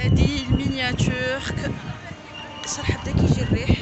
هذه المينياتور صراحه بدا كيجي الريح.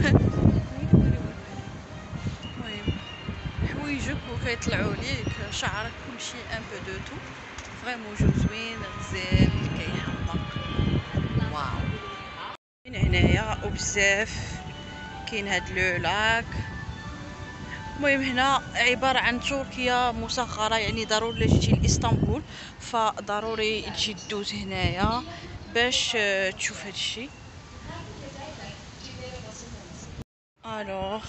المهم حوايجك وكيطلعوا ليك شعرك كلشي ان بو دو تو. فريمون جو زوين غزال كيحمق. واو. من هنايا وبزاف كاين هاد لو لاك. المهم هنا عبارة عن تركيا مصغرة، يعني ضروري جيتي لإسطنبول فضروري تجي دوز هنايا باش تشوف هادشي. الوغ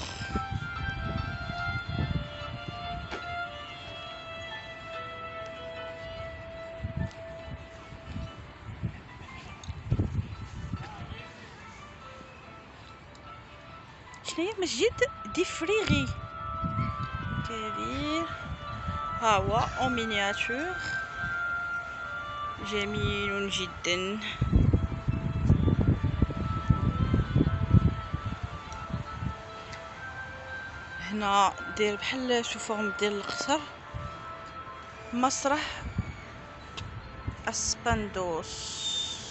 شناهي مسجد ديفريغي كبير، ها هو اون مينياتور جميل جدا. هنا داير بحال سو فورم ديال القصر، مسرح اسباندوس.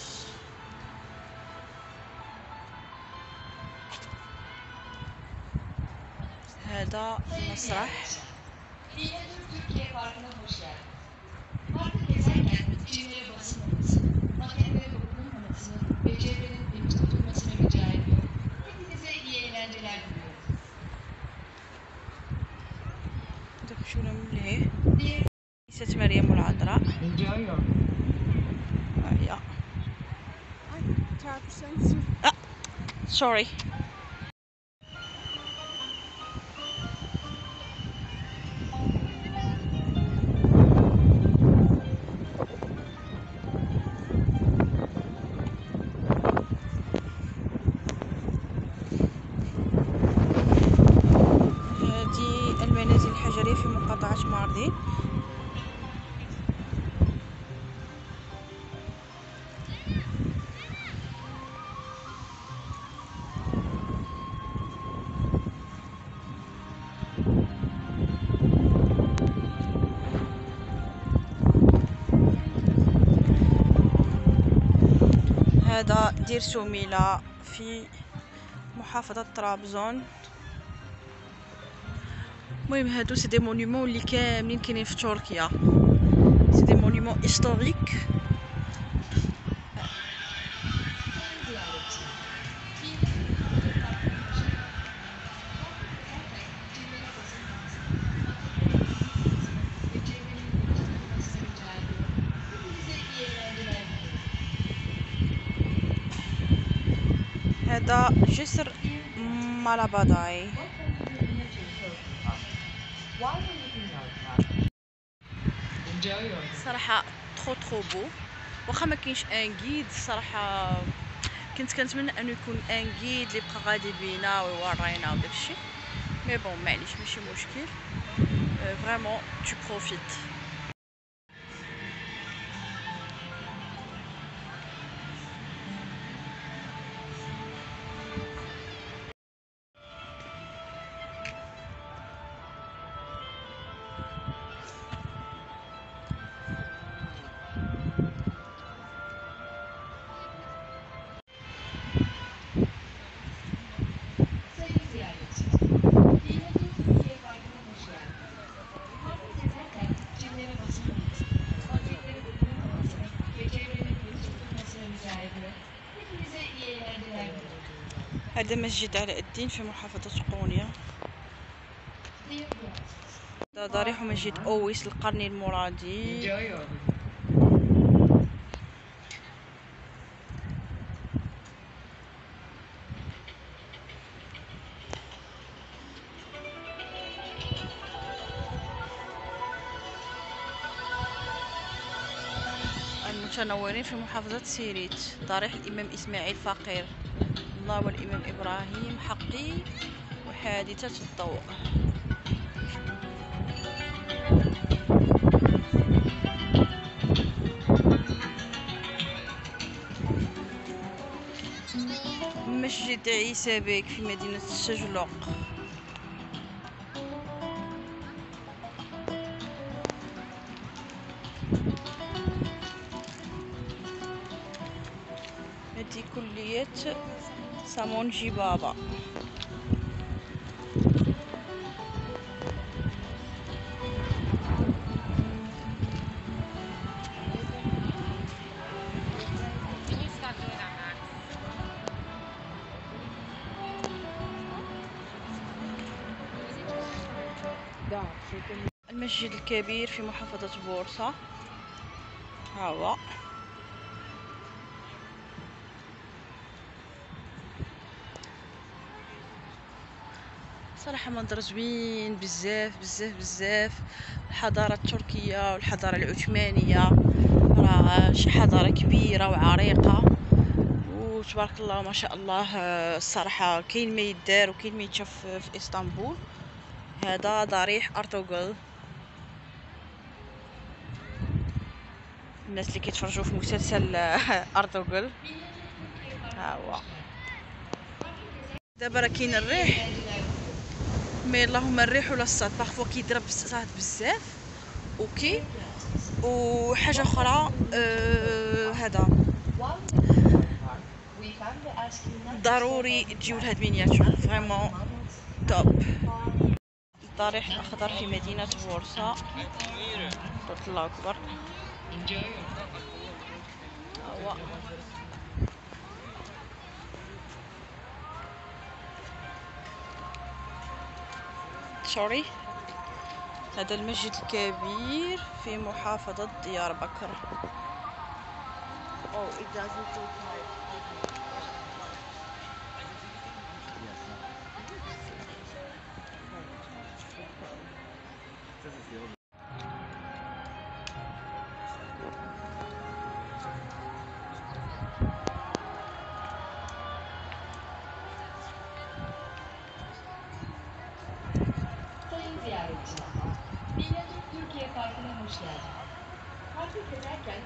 هذا المسرح. Türkiye Parkı'na hoş geldiniz. Parkı gezerken çimlere basılmaması, makinelere dokunulmamasını ve çevrenin temiz tutulmasını rica ediyor. Hepinize iyi eğlenceler diliyorum. داك شنو مليه كنيسة مريم العذراء. ها هي. سوري. هذه المنازل الحجرية في مقاطعة ماردين. هذا دير سوميلة في محافظة طرابزون. المهم هادو سي دي مونيمون اللي كاملين كاينين في تركيا، سي دي مونيمون هيستوريك. هذا جسر مالاباداي. صراحه ترو بو، واخا ما كاينش ان غيد الصراحه كنت كنتمنى انه يكون ان غيد اللي بقى غادي بينا ويورينا وداكشي، مي بون معليش ماشي مشكل. فريمون تو بروفيت. Sayın ziyaretçiler, Dinledim Türkiye Parkı'na hoş geldiniz. Parkı gezerken çimlere basılmaması, maketlere dokunulmamasını ve çevrenin temiz tutulmasını rica ediyor. Hepinize iyi eğlenceler diliyorum. هذا مسجد علاء الدين في محافظة قونيا. هذا ضريح مسجد أويس القرني المرادي. المتنورين في محافظة سيريت، ضريح الإمام إسماعيل فقير الله والإمام إبراهيم حقي وحادثة الضوء. مسجد عيسى بيك في مدينة السجلوق. هذه كلية سامونجي بابا. المسجد الكبير في محافظة بورصة، ها هو. صراحة منظر زوين بزاف بزاف بزاف. الحضارة التركية والحضارة العثمانية، راه شي حضارة كبيرة وعريقة وتبارك الله ما شاء الله. الصراحة كاين ما يدار وكاين ما يتشاف في اسطنبول. هذا ضريح ارطغرل. الناس اللي كيتفرجوا في مسلسل ارطغرل، ها هو. دابا راه كاين الريح، مي اللهم الريح ولا الصاد بارفوا كيضرب الصاد بزاف اوكي. وحاجه اخرى هذا ضروري تجيو لهاد مينياتور فريمون توب. الضريح الاخضر في مدينه بورصه، تبارك الله اكبر. هو سوري. هذا المسجد الكبير في محافظة ديار بكر. Sayın ziyaretçiler, Minyatür Türkiye Parkı'na hoş geldiniz. Parkı gezerken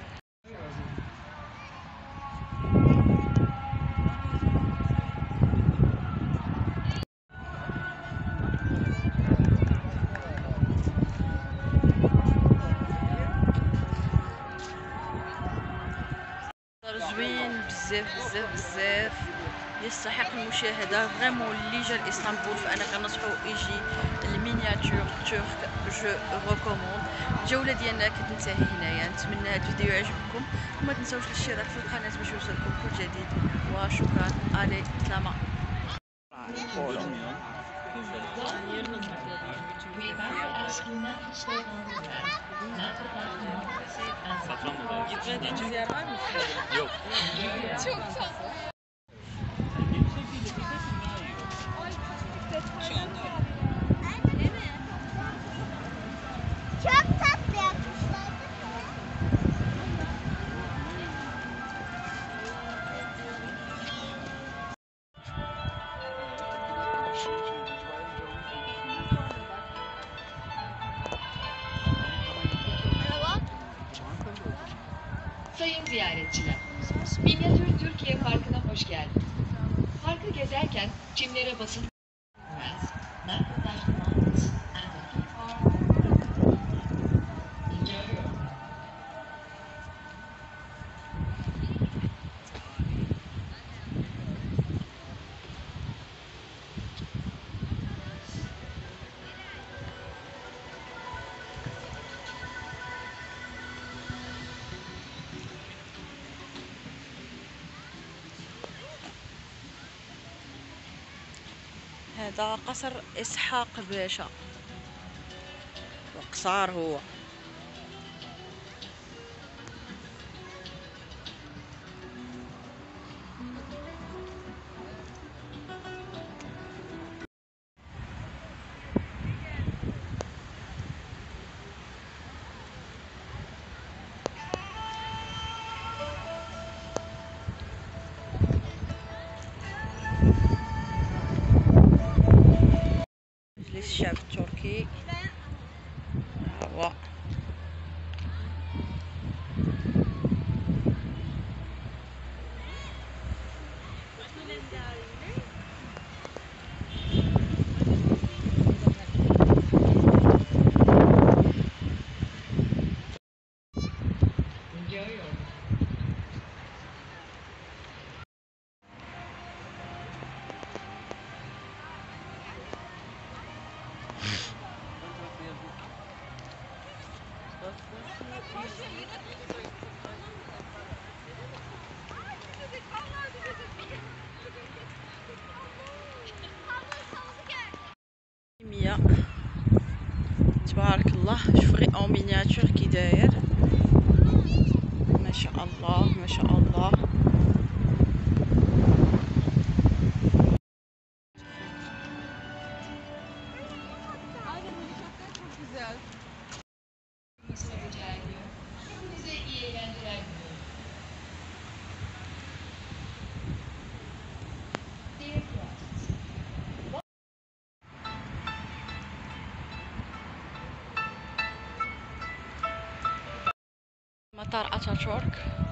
زوين بزاف بزاف بزاف، يستحق المشاهدة فريمون. اللي جا لإسطنبول فأنا كنصحو يجي المينياتور تورك، جو ريكوموند. الجولة ديالنا كتنتهي هنايا. نتمنى هاد الفيديو يعجبكم وما تنساوش الاشتراك في القناة باش يوصلكم كل جديد، وشكرا. الي سلامة. Yok. Çok tatlı yapmışlar. sayın ziyaretçiler, Minyatür Türkiye Parkı'na hoş geldiniz. Parkı gezerken çimlere basın. هذا قصر إسحاق باشا، وقصار هو. مجلس الشعب التركي، هو. الله. شوف غير اون مينياتور كي داير، ما شاء الله ما شاء الله. rica ediyorum. Hepinize iyi eğlenceler diliyorum. Dear guests, مطار اتاتورك.